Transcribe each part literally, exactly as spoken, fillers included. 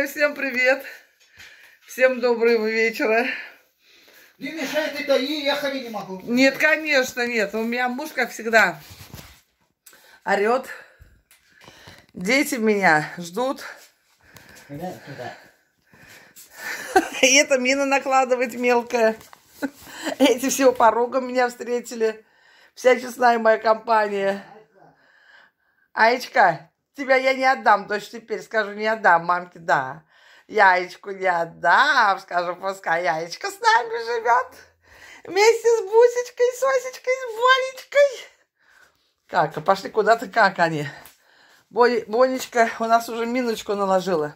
всем привет. Всем доброго вечера. Не мешает это, и я ходить не могу. Нет, конечно, нет. У меня муж, как всегда, орет. Дети меня ждут. Да, да. И это мина накладывает мелкая. Эти все порогом меня встретили. Вся честная моя компания. Аечка, тебя я не отдам, точно теперь скажу, не отдам. Мамке, да. Яечку не отдам, скажу, пускай Яечка с нами живет. Вместе с Бусечкой, с Осечкой, с Бонечкой. Как, а пошли куда-то, как они? Бонечка у нас уже миночку наложила.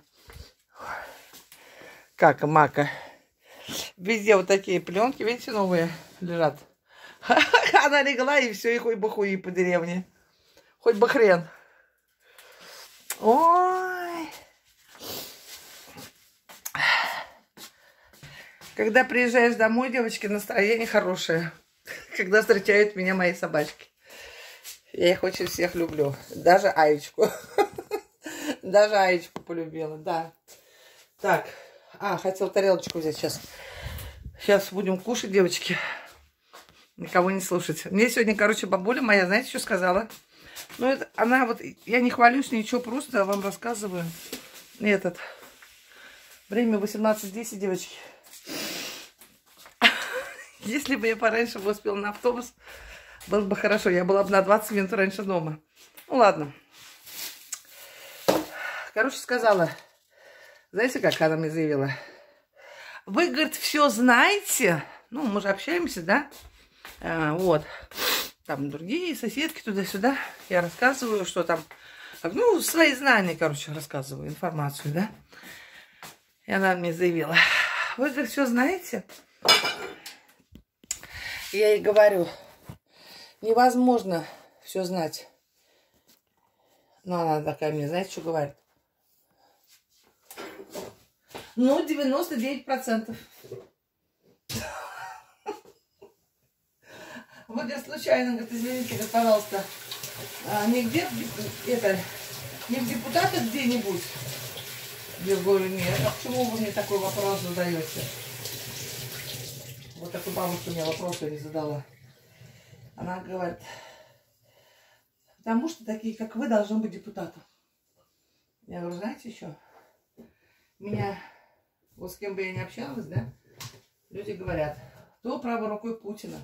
Как, Мака. Везде вот такие пленки, видите, новые лежат. Она легла, и все, и хоть бы хуи по деревне. Хоть бы хрен. Ой. Когда приезжаешь домой, девочки, настроение хорошее. Когда встречают меня мои собачки. Я их очень всех люблю. Даже Аечку. Даже Аечку полюбила, да. Так. А, хотел тарелочку взять сейчас. Сейчас будем кушать, девочки. Никого не слушать. Мне сегодня, короче, бабуля моя, знаете, что сказала? Ну, это она вот... Я не хвалюсь, ничего, просто вам рассказываю. Этот... Время восемнадцать десять, девочки. Если бы я пораньше бы успела на автобус, было бы хорошо. Я была бы на двадцать минут раньше дома. Ну, ладно. Короче, сказала... Знаете, как она мне заявила? Вы, говорит, все знаете. Ну, мы же общаемся, да? А, вот. Там другие соседки туда-сюда. Я рассказываю, что там... Ну, свои знания, короче, рассказываю. Информацию, да? И она мне заявила. Вы, говорит, все знаете? И я ей говорю. Невозможно все знать. Ну, она такая мне, знаете, что говорит? Ну, девяносто девять процентов. Вот я случайно, говорит, извините, говорит, пожалуйста, а, не где, это, не в депутатах где-нибудь? Я говорю, нет, а почему вы мне такой вопрос задаете? Вот такой бабушка мне вопрос не задала. Она говорит, потому что такие, как вы, должны быть депутатом. Я говорю, знаете еще? Меня... Вот с кем бы я ни общалась, да, люди говорят, то правой рукой Путина.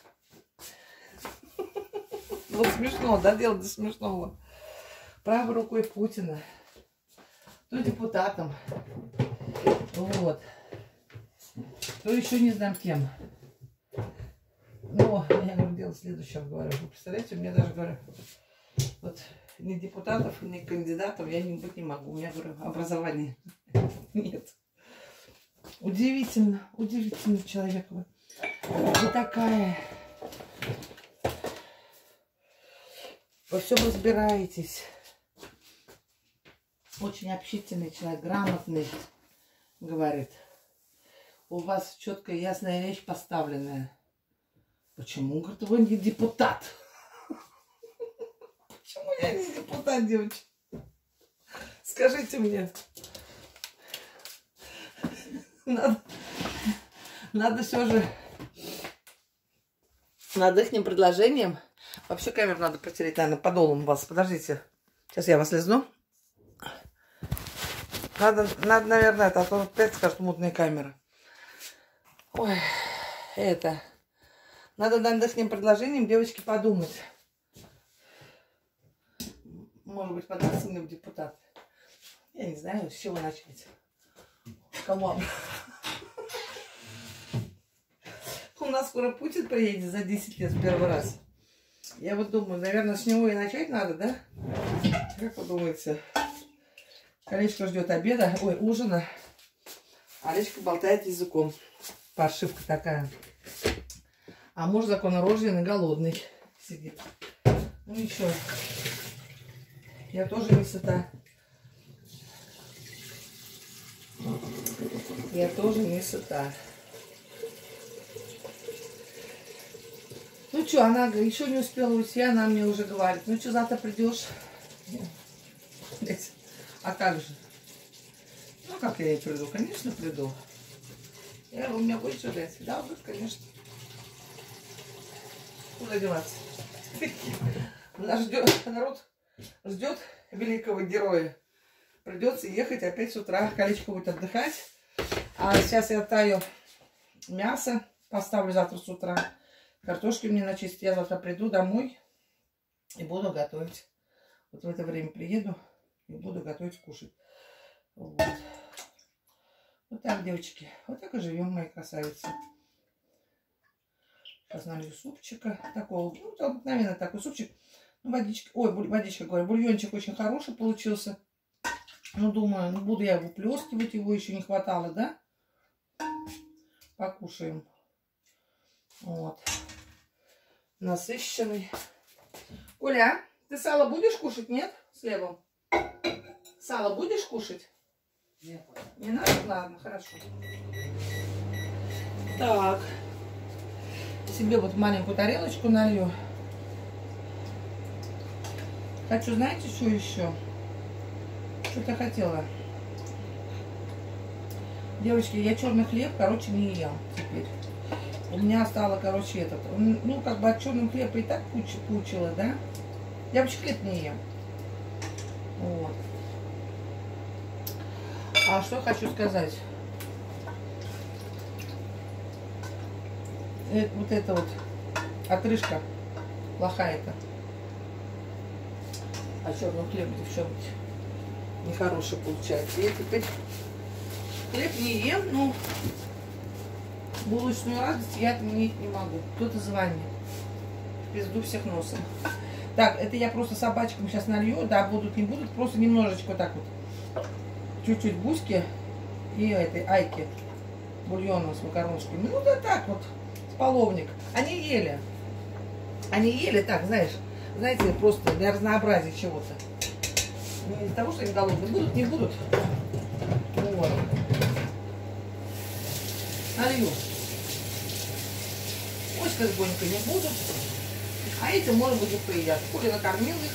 Вот смешно, да, дело до смешного. Правой рукой Путина, то депутатом, вот, то еще не знаю кем. Но я говорю, дело следующее, говорю, вы представляете, мне даже, говорю, вот ни депутатов, ни кандидатов я не быть не могу, у меня, говорю, образования нет. Удивительно, удивительный человек вы. Вы такая. Во всем разбираетесь. Очень общительный человек, грамотный, говорит. У вас четкая, ясная речь поставленная. Почему, говорит, вы не депутат? Почему я не депутат, девочки? Скажите мне. Надо, надо все же над их предложением. Вообще камеру надо протереть, наверное, подолом вас. Подождите. Сейчас я вас лизну. Надо, надо, наверное, это, а то опять скажут мутная камера. Ой, это. Надо над их предложением, девочки, подумать. Может быть, податься мне в депутат. Я не знаю, с чего начать. Кому? У нас скоро Путин приедет за десять лет в первый раз. Я вот думаю, наверное, с него и начать надо, да? Как вы думаете? Колечко ждет обеда, ой, ужина. Олечка болтает языком. Паршивка такая. А муж законорожденный, голодный сидит. Ну ничего. Я тоже не сыта. Я тоже не сыта. Ну что, она еще не успела уйти, она мне уже говорит, ну что, завтра придешь? А как же? Ну, как я не приду? Конечно, приду. Я, у меня будет сюда. Да, будет, конечно. Куда деваться? Нас ждет, народ ждет великого героя. Придется ехать опять с утра. Колечко будет отдыхать. А сейчас я таю мясо. Поставлю завтра с утра. Картошки мне начистить. Я завтра приду домой и буду готовить. Вот в это время приеду и буду готовить кушать. Вот. Вот так, девочки. Вот так и живем, мои красавицы. Сейчас налью супчика. Такого, ну, обыкновенно такой супчик. Ну, водичка. Ой, водичка, говорю. Бульончик очень хороший получился. Ну, думаю, ну, буду я выплескивать. Его еще не хватало, да? Покушаем. Вот. Насыщенный. Оля, ты сало будешь кушать, нет? С хлебом? Сало будешь кушать? Нет. Не надо? Ладно, хорошо. Так. Себе вот маленькую тарелочку налью. Хочу, знаете, что еще? Что-то хотела. Девочки, я черный хлеб, короче, не ем теперь. У меня стало, короче, этот, ну, как бы от черного хлеба и так кучила, да? Я вообще хлеб не ем. Вот. А что хочу сказать? Это, вот это вот отрыжка плохая-то. А черный хлеб, девчонки, нехороший получается. Я теперь хлеб не ем, но булочную радость я отменить не могу. Кто-то звонит. В пизду всех носом. Так, это я просто собачкам сейчас налью. Да, будут, не будут. Просто немножечко так вот. Чуть-чуть гуськи и этой айки бульона с макарончиками. Ну да так вот, с половник. Они ели. Они ели так, знаешь, знаете, просто для разнообразия чего-то. Не из-за того, что они голодные. Будут, не будут. Вот. Налью. Оська с Бонькой не будут. А эти, может быть, и поедят. Коля накормил их.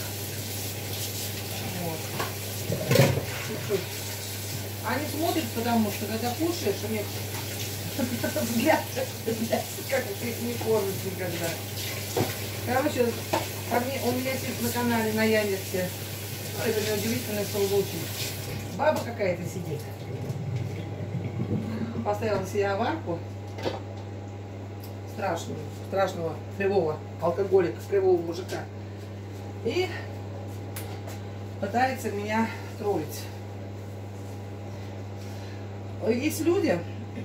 Вот. Чуть-чуть. Они смотрят, потому что, когда кушаешь, у них взгляд, как ты их не кормишь никогда. Короче, у меня сидит на канале на Яндексе. Это неудивительный случай. Баба какая-то сидит. Поставила себе аварку. Страшного, страшного, кривого алкоголика, кривого мужика. И пытается меня троллить. Есть люди,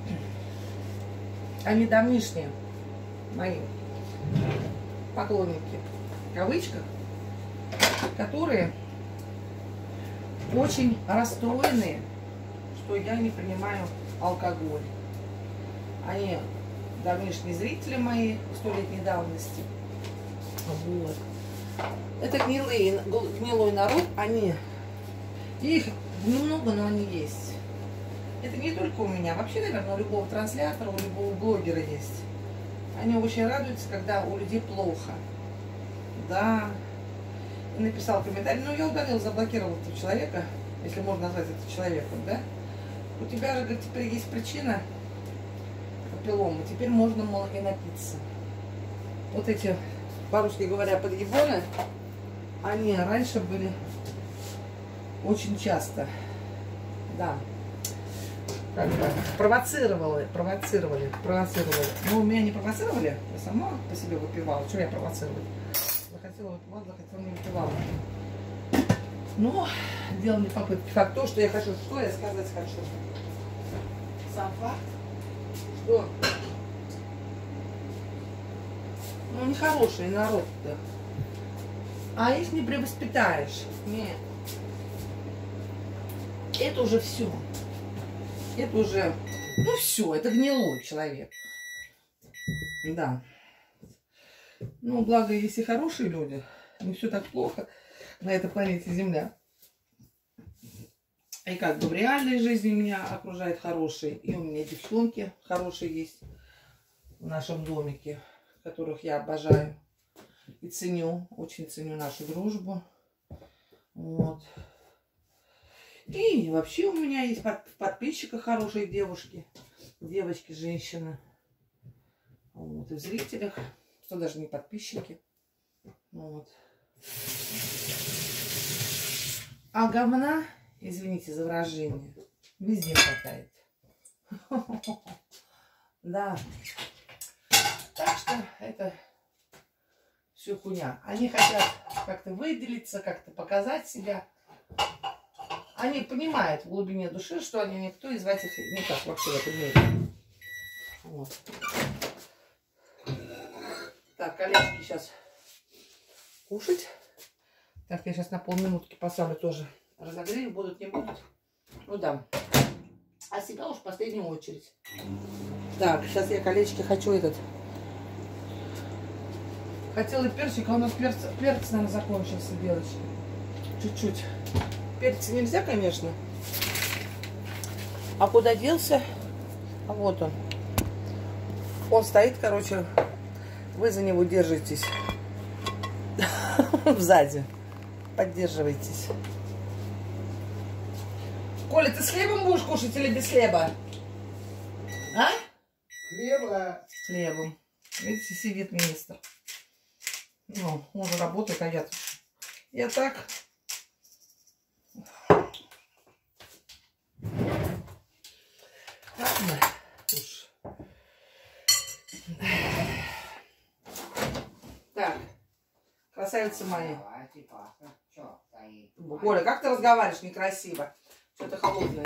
они давнишние, мои поклонники, в кавычках, которые очень расстроены, что я не принимаю алкоголь. Они давнишние зрители мои столетней давности. Вот. Это гнилые, гнилой народ, они, их немного, но они есть. Это не только у меня, вообще, наверное, у любого транслятора, у любого блогера есть. Они очень радуются, когда у людей плохо. Да. И написал комментарий, ну я удалил, заблокировал этого человека, если можно назвать это человеком, да? У тебя же, говорит, теперь есть причина папилломы, теперь можно, мол, и напиться. Вот эти, по-русски говоря, подъебоны, они раньше были очень часто, да, как бы провоцировали, провоцировали, провоцировали. Ну, меня не провоцировали, я сама по себе выпивала. Что я провоцировала? Захотела выпивать, захотела не выпивала. Но делали попытки. Факт то, что я хочу, что я сказать хочу. Сам факт, что ну нехороший народ-то. А их не превоспитаешь. Нет. Это уже все. Это уже, ну все, это гнилой человек. Да. Ну, благо, есть и хорошие люди. Не все так плохо на этой планете Земля. И как бы в реальной жизни меня окружают хорошие. И у меня девчонки хорошие есть в нашем домике, которых я обожаю и ценю. Очень ценю нашу дружбу. Вот. И вообще у меня есть под, в подписчиках хорошие девушки. Девочки, женщины. Вот, и в зрителях. Что даже не подписчики. Вот. А говна, извините за выражение, везде хватает. Да. Так что это все хуйня. Они хотят как-то выделиться, как-то показать себя. Они понимают в глубине души, что они никто, и звать их никак вообще в этом мире. Вот. Так, колечки сейчас кушать. Так, я сейчас на полминутки поставлю тоже. Разогрею, будут, не будут. Ну да. А себя уж в последнюю очередь. Так, сейчас я колечки хочу этот. Хотела перчик, а у нас перц, перец, наверное, закончился, девочки. Чуть-чуть. Перец нельзя, конечно. А куда делся? А вот он. Он стоит, короче. Вы за него держитесь. Сзади. Поддерживайтесь. Коля, ты с хлебом будешь кушать или без хлеба? А? Хлеба. С хлебом. Видите, сидит министр. Ну, он же работает, а я тут. Я так. Ладно. Уж. Так. Красавицы мои. Коля, как ты разговариваешь некрасиво? Что-то холодное.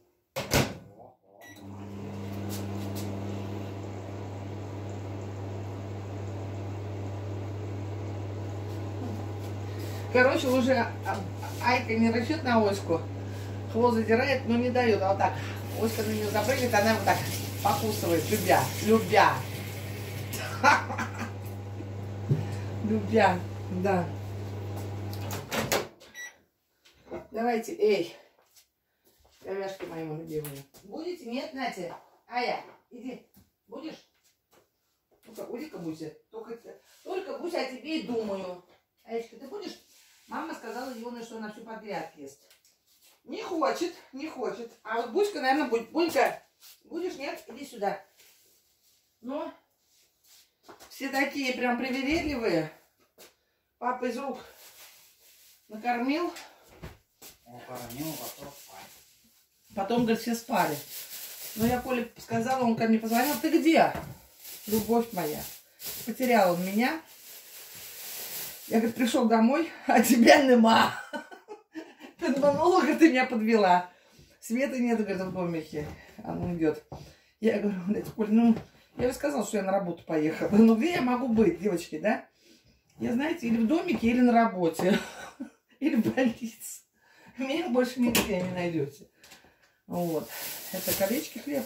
Короче, уже Айка не рычит на Оську. Хвост задирает, но не дает. А вот так. Оська на нее запрыгнет, она вот так покусывает, любя. Любя. Любя. Да. Давайте, эй. Говяшки мои любимые. Будете? Нет, Натя? Ая, иди. Будешь? Ну-ка, уйди-ка, Буся. Только, только, Буся, о тебе и думаю. Аечка, ты будешь? Мама сказала Ионе, что она всю подряд ест. Не хочет, не хочет. А вот Буська, наверное, будет. Бунька, будешь? Нет? Иди сюда. Ну, все такие прям привередливые. Папа из рук накормил. Накормил, потом спать. Потом, говорит, все спали. Но я Коле сказала, он ко мне позвонил. Ты где? Любовь моя. Потерял он меня. Я, говорит, пришел домой, а тебя нема. Подманула, ты меня подвела. Света нет, говорит, в домике. Она идет. Я говорю, блядь, Коль, ну, я же сказала, что я на работу поехала. Ну, где я могу быть, девочки, да? Я, знаете, или в домике, или на работе. Или в больнице. Меня больше нигде не найдете. Вот. Это колечки хлеб.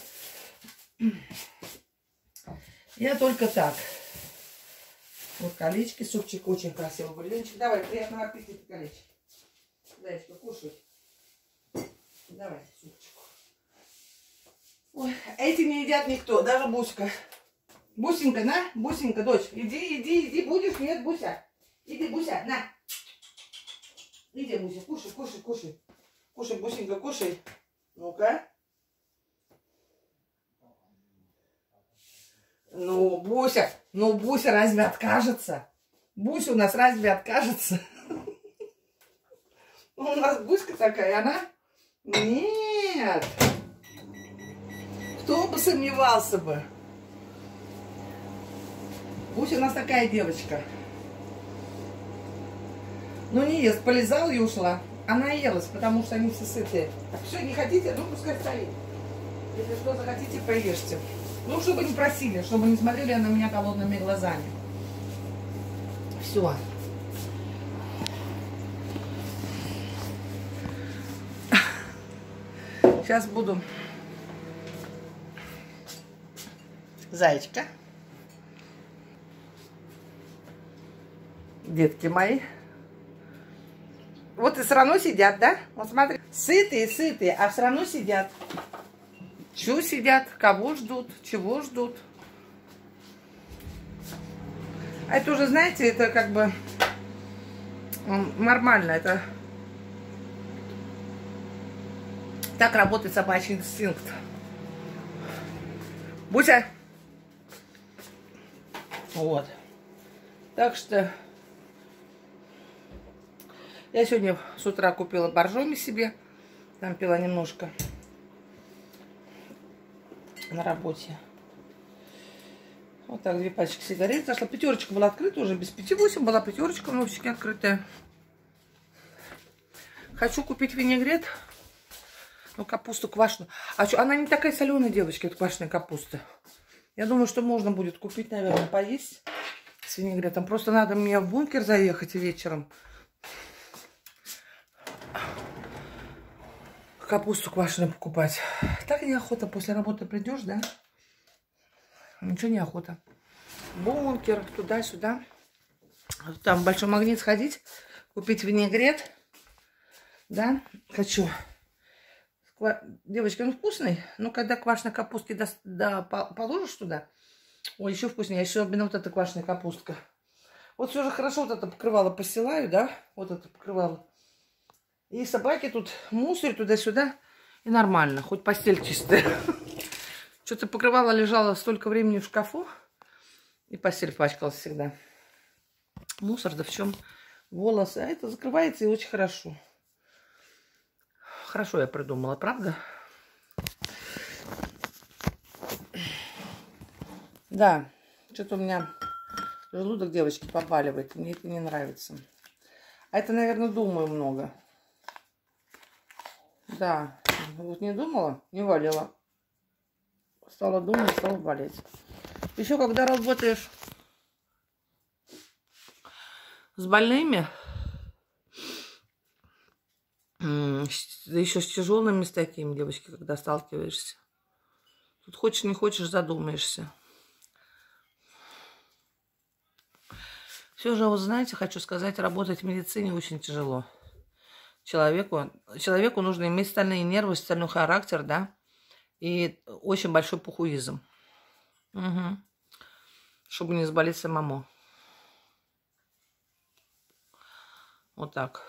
Я только так. Вот колечки, супчик очень красивый. Бульончик. Давай, приятного аппетита, колечки. Зайчка, кушай. Давай, супчик. Ой, эти не едят никто, даже Буська. Бусенька, на, Бусенька, дочь, иди, иди, иди, будешь? Нет, Буся. Иди, Буся, на. Иди, Буся, кушай, кушай, кушай. Кушай, Бусенька, кушай. Ну-ка. Ну, Буся, ну, Буся разве откажется? Буся у нас разве откажется? У нас Буська такая, она? Нет. Кто бы сомневался бы? Буся у нас такая девочка. Ну, не ест, полезала и ушла. Она елась, потому что они все сытые. Так, все, не хотите? Ну, пускай стоит. Если что захотите, поешьте. Ну, чтобы не просили, чтобы не смотрели на меня голодными глазами. Все. Сейчас буду. Зайчка. Детки мои. Вот и все равно сидят, да? Вот смотри. Сытые, сытые, а все равно сидят. Чего сидят? Кого ждут? Чего ждут? А это уже, знаете, это как бы нормально. Это Так работает собачий инстинкт. Буся! Вот. Так что я сегодня с утра купила боржоми себе. Там пила немножко на работе. Вот так, две пачки сигарет. Зашла. Пятерочка была открыта уже. Без пяти восемь была пятерочка в новчике открытая. Хочу купить винегрет. Ну, капусту квашеную. А что, она не такая соленая, девочки, это квашеная капуста. Я думаю, что можно будет купить, наверное, поесть с винегретом. Просто надо мне в бункер заехать вечером. Капусту квашеную покупать. Так неохота. После работы придешь, да? Ничего не охота. Бункер, туда-сюда. Там в Большой Магнит сходить, купить винегрет. Да, хочу. Девочки, он вкусный, но когда квашеной капустки до, до, положишь туда, ой, еще вкуснее, еще именно вот эта квашеная капустка. Вот все же хорошо, вот это покрывало постилаю, да, вот это покрывало. И собаки тут мусорят туда-сюда, и нормально, хоть постель чистая. Что-то покрывало лежало столько времени в шкафу, и постель пачкалась всегда. Мусор, да в чем волосы, а это закрывается и очень хорошо. Хорошо я придумала, правда? Да, что-то у меня желудок, девочки, побаливает. Мне это не нравится. А это, наверное, думаю много. Да, вот не думала, не болела. Стала думать, стала болеть. Еще когда работаешь с больными, еще с тяжелыми с такими, девочки, когда сталкиваешься. Тут хочешь, не хочешь, задумаешься. Все же, вот знаете, хочу сказать, работать в медицине очень тяжело. Человеку, человеку нужно иметь стальные нервы, стальной характер, да, и очень большой пухуизм. Угу. Чтобы не заболеть самому. Вот так.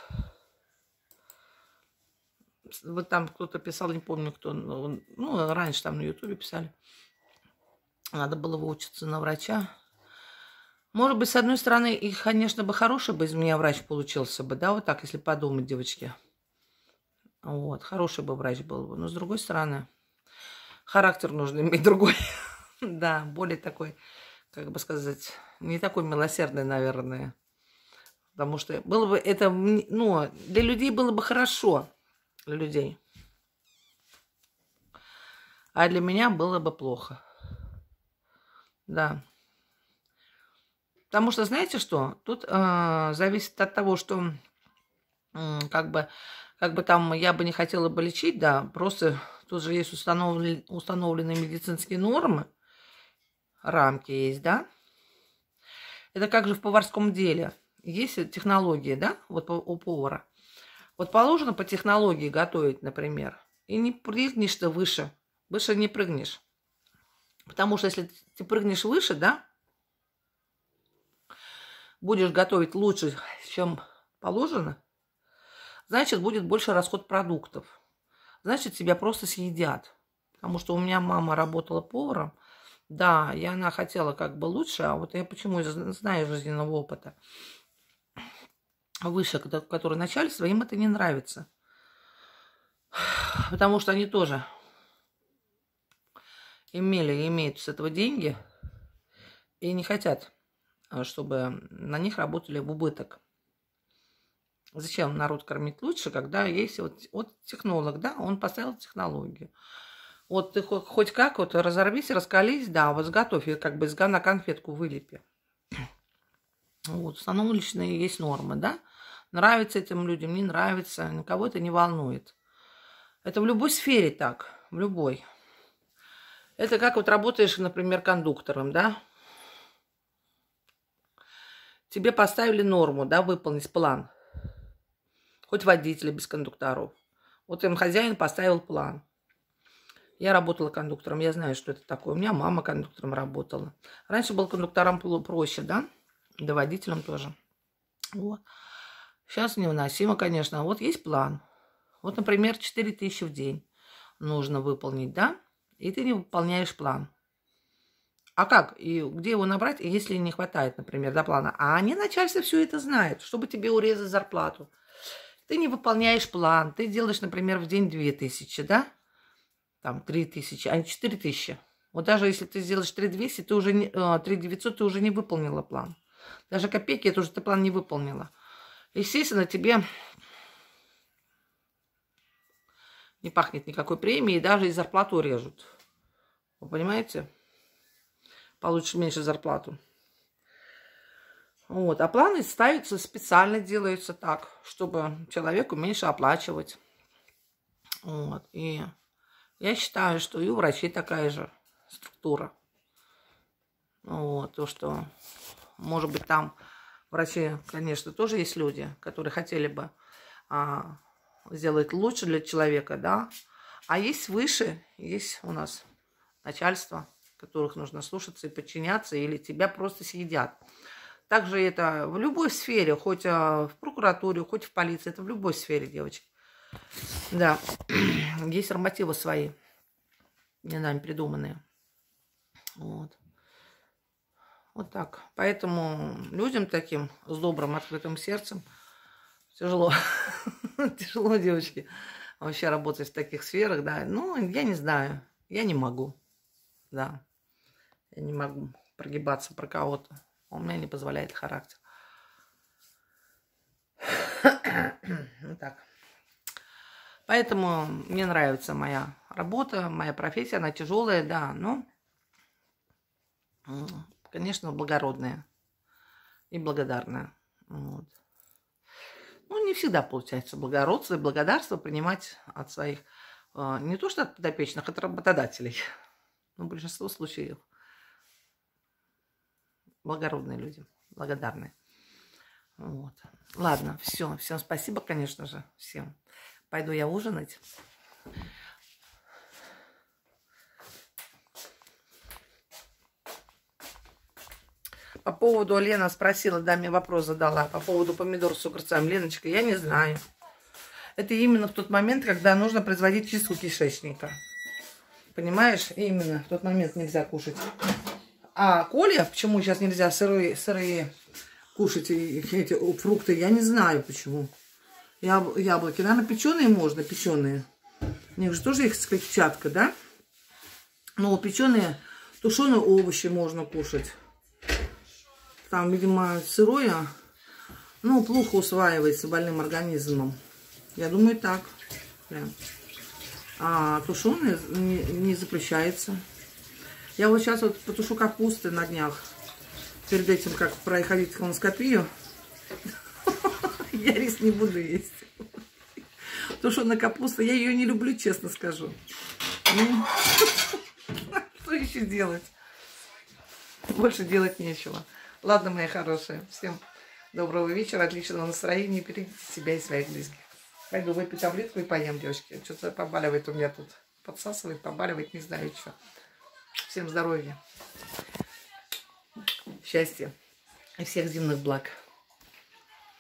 Вот там кто-то писал, не помню кто, ну, раньше там на ютубе писали. Надо было выучиться на врача. Может быть, с одной стороны, и, конечно, бы хороший бы из меня врач получился бы, да, вот так, если подумать, девочки. Вот, хороший бы врач был бы. Но с другой стороны, характер нужно иметь другой. Да, более такой, как бы сказать, не такой милосердный, наверное. Потому что было бы это, ну, для людей было бы хорошо. Для людей. А для меня было бы плохо. Да. Потому что, знаете что? Тут э, зависит от того, что э, как бы, как бы там я бы не хотела бы лечить, да, просто тут же есть установлены, установленные медицинские нормы, рамки есть, да. Это как же в поварском деле. Есть технологии, да, вот у повара. Вот положено по технологии готовить, например, и не прыгнешь ты выше, выше не прыгнешь. Потому что если ты прыгнешь выше, да, будешь готовить лучше, чем положено, значит, будет больше расход продуктов. Значит, тебя просто съедят. Потому что у меня мама работала поваром, да, и она хотела как бы лучше, а вот я почему, знаю жизненного опыта, выше, которые начальство, им это не нравится. Потому что они тоже имели и имеют с этого деньги и не хотят, чтобы на них работали в убыток. Зачем народ кормить лучше, когда есть вот, вот технолог, да, он поставил технологию. Вот ты хоть, хоть как вот разорвись, раскались, да, вот сготовь, и как бы из говна конфетку вылепи. Вот, установленные есть нормы, да. Нравится этим людям, не нравится, никого это не волнует. Это в любой сфере так, в любой. Это как вот работаешь, например, кондуктором, да. Тебе поставили норму, да, выполнить план. Хоть водители без кондукторов. Вот им хозяин поставил план. Я работала кондуктором, я знаю, что это такое. У меня мама кондуктором работала. Раньше был кондуктором проще, да, да водителем тоже. Вот. Сейчас невыносимо, конечно. Вот есть план. Вот, например, четыре тысячи в день. нужно выполнить, да? И ты не выполняешь план. А как? И где его набрать, если не хватает, например, до плана? А они, начальство, все это знает, чтобы тебе урезать зарплату. Ты не выполняешь план, ты делаешь, например, в день две тысячи, да? Там три тысячи, а не четыре тысячи. Вот даже если ты сделаешь три двести, ты уже не, три девятьсот, ты уже не выполнила план. Даже копейки, это уже ты план не выполнила. Естественно, тебе не пахнет никакой премией, даже и зарплату режут. Вы понимаете? Получишь меньше зарплату. Вот. А планы ставятся специально, делаются так, чтобы человеку меньше оплачивать. Вот. И я считаю, что и у врачей такая же структура. Вот. То, что, может быть, там врачи, конечно, тоже есть люди, которые хотели бы а, сделать лучше для человека, да. А есть выше, есть у нас начальство, которых нужно слушаться и подчиняться, или тебя просто съедят. Также это в любой сфере, хоть в прокуратуре, хоть в полиции, это в любой сфере, девочки. Да, есть нормативы свои, не нами придуманные. Вот. Вот так. Поэтому людям таким с добрым, открытым сердцем тяжело. Тяжело, девочки, вообще работать в таких сферах, да. Ну, я не знаю, я не могу, да. Я не могу прогибаться про кого-то. У меня не позволяет характер. Вот так. Поэтому мне нравится моя работа, моя профессия. Она тяжелая, да, но, конечно, благородная и благодарная. Вот. Ну, не всегда получается благородство и благодарство принимать от своих, не то что от подопечных, от работодателей. Но в большинстве случаев благородные люди, благодарные. Вот. Ладно, все. Всем спасибо, конечно же, всем. Пойду я ужинать. По поводу, Лена спросила, да, мне вопрос задала, по поводу помидор с огурцами. Леночка, я не знаю. Это именно в тот момент, когда нужно производить чистку кишечника. Понимаешь? Именно в тот момент нельзя кушать. А Коля, почему сейчас нельзя сырые, сырые кушать эти фрукты, я не знаю почему. Яб, яблоки, наверное, печеные можно, печеные. У них же тоже их клетчатка, да? Но печеные, тушеные овощи можно кушать. Там, видимо, сырое, ну, плохо усваивается больным организмом. Я думаю, так. Прям. А тушеные не, не запрещается. Я вот сейчас вот потушу капусты на днях. Перед этим, как проходить колоноскопию. Я рис не буду есть. Тушеная капуста, я ее не люблю, честно скажу. Ну, что еще делать? Больше делать нечего. Ладно, мои хорошие. Всем доброго вечера, отличного настроения. Берегите себя и своих близких. Пойду выпью таблетку и поем, девочки. Что-то побаливает у меня тут. Подсасывает, побаливает, не знаю что. Всем здоровья, счастья и всех земных благ.